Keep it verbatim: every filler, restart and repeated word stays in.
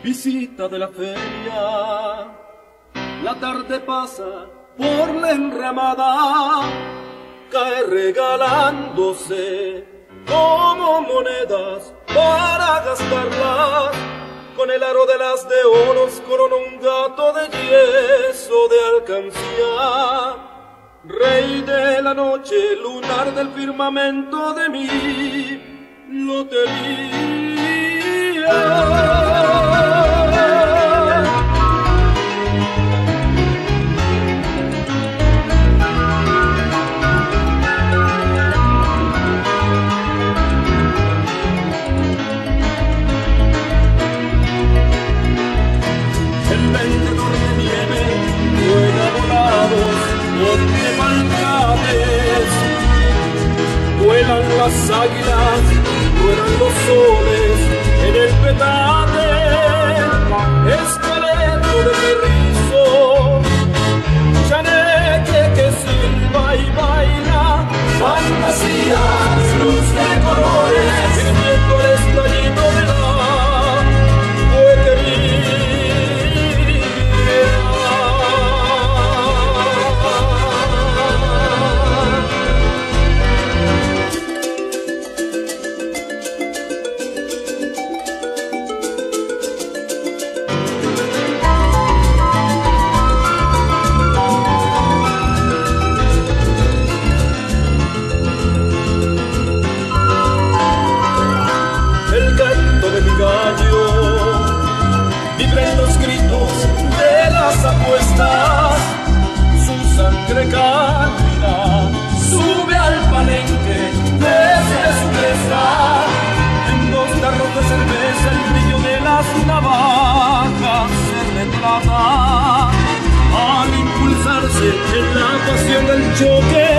visita de la feria. La tarde pasa por la enramada, cae regalándose como monedas para gastarlas. Con el aro de las de oros corona un gato de yeso de alcancía. Rey de la noche, lunar del firmamento de mi lotería. El vendedor de nieve juega volados donde maltrates. Vuelan las águilas, vuelan los soles en el petate. Esqueleto de carrizo, chaneque que silba y baila. Fantasías, luz de colores, sirviendo el estallido de la vibren los gritos de las apuestas, su sangre cálida sube al palenque desde su mesa. En dos tarros de cerveza el brillo de las navajas se retrata al impulsarse en la pasión del choque.